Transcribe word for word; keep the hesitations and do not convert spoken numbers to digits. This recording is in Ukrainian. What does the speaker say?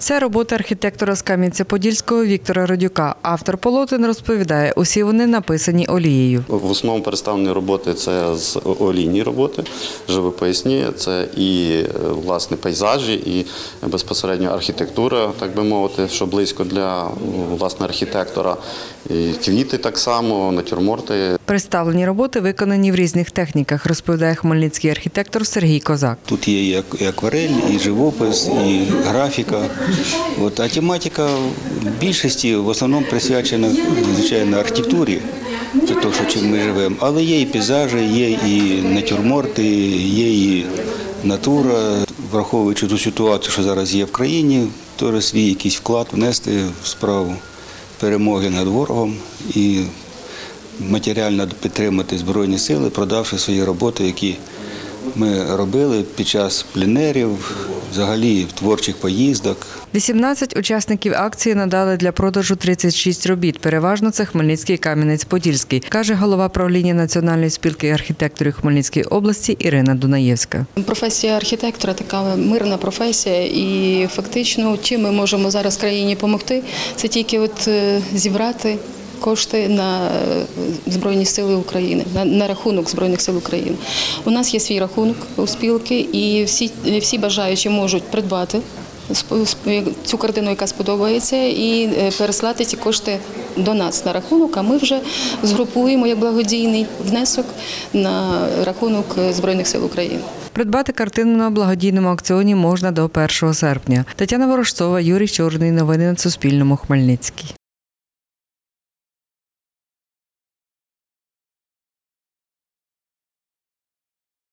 Це робота архітектора з Кам'янця-Подільського Віктора Родюка. Автор полотен розповідає, усі вони написані олією. В основному представлені роботи – це з олійні роботи, живописні, це і, власне, пейзажі, і безпосередньо архітектура, так би мовити, що близько для, власне, архітектора. І квіти так само, натюрморти. Представлені роботи виконані в різних техніках, розповідає хмельницький архітектор Сергій Козак. Тут є і акварель, і живопис, і графіка. От, а тематика в більшості в основному присвячена, звичайно, архітектурі, це те, що чим ми живемо. Але є і пейзажі, є і натюрморти, є і натура. Враховуючи ту ситуацію, що зараз є в країні, теж свій якийсь вклад внести в справу перемоги над ворогом і матеріально підтримати Збройні Сили, продавши свої роботи, які ми робили під час пленерів, взагалі творчих поїздок. вісімнадцять учасників акції надали для продажу тридцять шість робіт. Переважно це Хмельницький Кам'янець-Подільський, каже голова правління Національної спілки архітекторів Хмельницької області Ірина Дунаєвська. Професія архітектора – така мирна професія, і фактично чим ми можемо зараз країні допомогти, це тільки от зібрати кошти на Збройні Сили України, на, на рахунок Збройних Сил України. У нас є свій рахунок у спілки, і всі, всі бажаючі можуть придбати цю картину, яка сподобається, і переслати ці кошти до нас на рахунок, а ми вже згрупуємо як благодійний внесок на рахунок Збройних Сил України. Придбати картину на благодійному аукціоні можна до першого серпня. Тетяна Ворожцова, Юрій Чорний. Новини на Суспільному. Хмельницький.